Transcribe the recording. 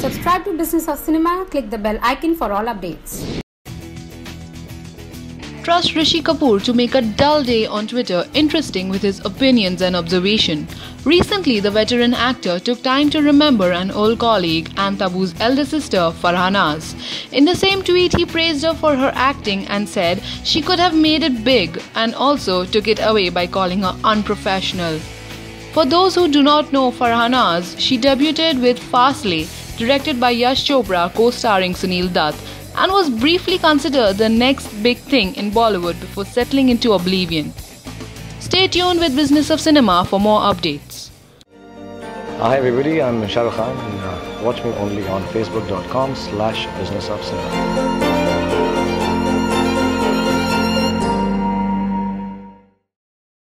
subscribe to Business of Cinema, click the bell icon for all updates. Trust Rishi Kapoor to make a dull day on Twitter interesting with his opinions and observation. Recently, the veteran actor took time to remember an old colleague and Tabu's elder sister, Farhanaz. In the same tweet, he praised her for her acting and said she could have made it big, and also took it away by calling her unprofessional. For those who do not know Farhanaz, she debuted with Fasle, directed by Yash Chopra, co-starring Sunil Dutt, and was briefly considered the next big thing in Bollywood before settling into oblivion. Stay tuned with Business of Cinema for more updates. Hi everybody, I'm Shah Rukh Khan and watch me only on facebook.com/businessofcinema.